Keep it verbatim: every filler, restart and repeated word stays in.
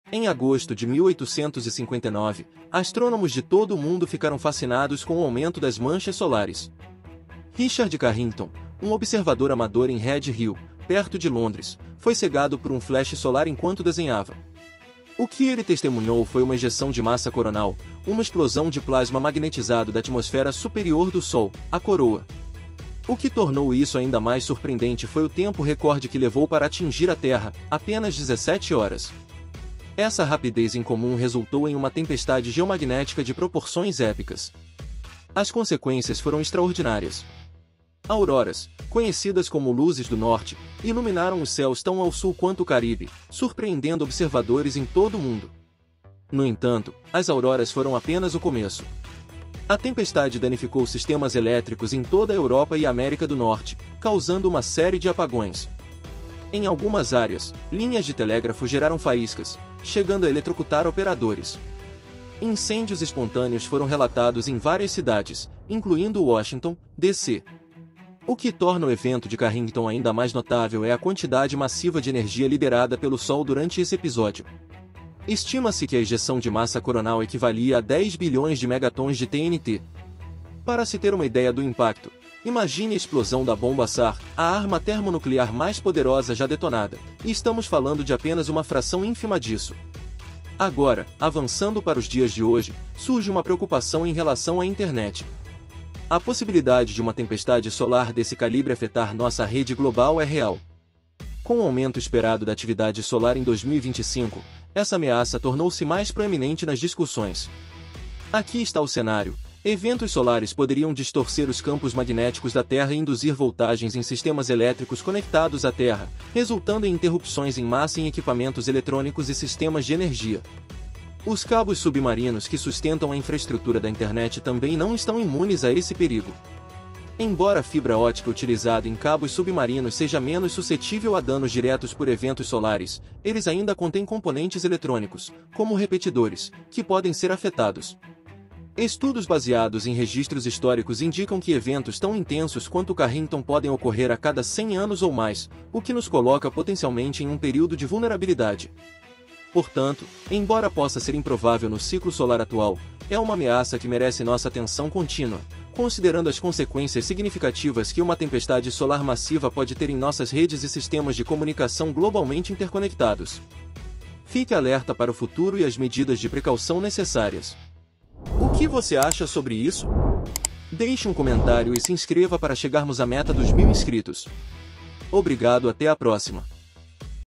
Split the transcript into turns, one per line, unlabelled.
Em agosto de mil oitocentos e cinquenta e nove, astrônomos de todo o mundo ficaram fascinados com o aumento das manchas solares. Richard Carrington, um observador amador em Red Hill, perto de Londres, foi cegado por um flash solar enquanto desenhava. O que ele testemunhou foi uma ejeção de massa coronal, uma explosão de plasma magnetizado da atmosfera superior do Sol, a coroa. O que tornou isso ainda mais surpreendente foi o tempo recorde que levou para atingir a Terra, apenas dezessete horas. Essa rapidez incomum resultou em uma tempestade geomagnética de proporções épicas. As consequências foram extraordinárias. Auroras, conhecidas como luzes do norte, iluminaram os céus tão ao sul quanto o Caribe, surpreendendo observadores em todo o mundo. No entanto, as auroras foram apenas o começo. A tempestade danificou sistemas elétricos em toda a Europa e América do Norte, causando uma série de apagões. Em algumas áreas, linhas de telégrafo geraram faíscas, chegando a eletrocutar operadores. Incêndios espontâneos foram relatados em várias cidades, incluindo Washington, D C O que torna o evento de Carrington ainda mais notável é a quantidade massiva de energia liberada pelo Sol durante esse episódio. Estima-se que a ejeção de massa coronal equivalia a dez bilhões de megatons de T N T. Para se ter uma ideia do impacto, imagine a explosão da bomba S A R, a arma termonuclear mais poderosa já detonada, e estamos falando de apenas uma fração ínfima disso. Agora, avançando para os dias de hoje, surge uma preocupação em relação à internet. A possibilidade de uma tempestade solar desse calibre afetar nossa rede global é real. Com o aumento esperado da atividade solar em dois mil e vinte e cinco, essa ameaça tornou-se mais proeminente nas discussões. Aqui está o cenário. Eventos solares poderiam distorcer os campos magnéticos da Terra e induzir voltagens em sistemas elétricos conectados à Terra, resultando em interrupções em massa em equipamentos eletrônicos e sistemas de energia. Os cabos submarinos que sustentam a infraestrutura da internet também não estão imunes a esse perigo. Embora a fibra ótica utilizada em cabos submarinos seja menos suscetível a danos diretos por eventos solares, eles ainda contêm componentes eletrônicos, como repetidores, que podem ser afetados. Estudos baseados em registros históricos indicam que eventos tão intensos quanto o Carrington podem ocorrer a cada cem anos ou mais, o que nos coloca potencialmente em um período de vulnerabilidade. Portanto, embora possa ser improvável no ciclo solar atual, é uma ameaça que merece nossa atenção contínua, considerando as consequências significativas que uma tempestade solar massiva pode ter em nossas redes e sistemas de comunicação globalmente interconectados. Fique alerta para o futuro e as medidas de precaução necessárias. O que você acha sobre isso? Deixe um comentário e se inscreva para chegarmos à meta dos mil inscritos. Obrigado, até a próxima.